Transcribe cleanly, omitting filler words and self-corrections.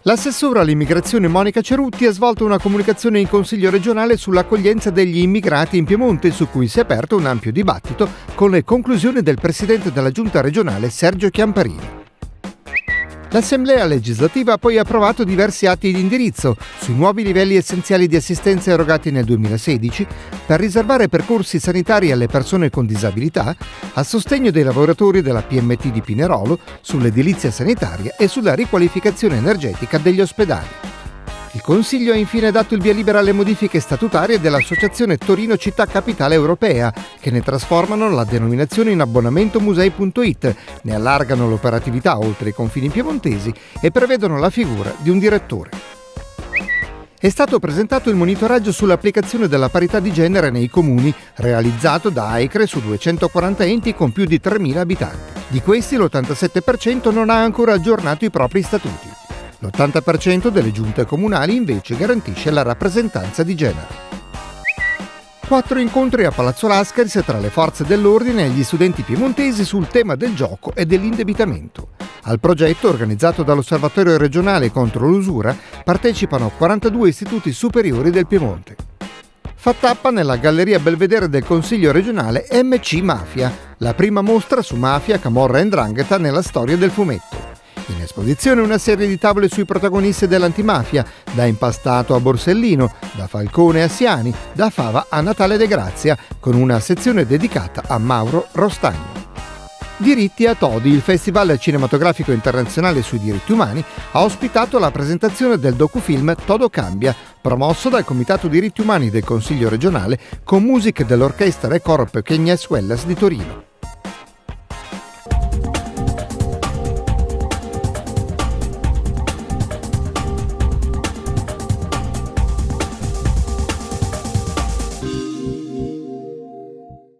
L'assessora all'immigrazione Monica Cerutti ha svolto una comunicazione in Consiglio regionale sull'accoglienza degli immigrati in Piemonte, su cui si è aperto un ampio dibattito con le conclusioni del presidente della Giunta regionale Sergio Chiamparino. L'Assemblea legislativa ha poi approvato diversi atti di indirizzo sui nuovi livelli essenziali di assistenza erogati nel 2016 per riservare percorsi sanitari alle persone con disabilità, a sostegno dei lavoratori della PMT di Pinerolo, sull'edilizia sanitaria e sulla riqualificazione energetica degli ospedali. Il Consiglio ha infine dato il via libera alle modifiche statutarie dell'Associazione Torino Città Capitale Europea, che ne trasformano la denominazione in abbonamento musei.it, ne allargano l'operatività oltre i confini piemontesi e prevedono la figura di un direttore. È stato presentato il monitoraggio sull'applicazione della parità di genere nei comuni, realizzato da AICRE su 240 enti con più di 3.000 abitanti. Di questi l'87% non ha ancora aggiornato i propri statuti. L'80% delle giunte comunali invece garantisce la rappresentanza di genere. 4 incontri a Palazzo Lascaris tra le forze dell'ordine e gli studenti piemontesi sul tema del gioco e dell'indebitamento. Al progetto, organizzato dall'Osservatorio regionale contro l'usura, partecipano 42 istituti superiori del Piemonte. Fa tappa nella Galleria Belvedere del Consiglio regionale MC Mafia, la prima mostra su mafia, camorra e 'ndrangheta nella storia del fumetto. In esposizione una serie di tavole sui protagonisti dell'antimafia, da Impastato a Borsellino, da Falcone a Siani, da Fava a Natale De Grazia, con una sezione dedicata a Mauro Rostagno. Diritti a Todi, il Festival cinematografico internazionale sui diritti umani, ha ospitato la presentazione del docufilm Todo Cambia, promosso dal Comitato Diritti Umani del Consiglio regionale con musiche dell'orchestra e coro Pequeñas Escuelas di Torino.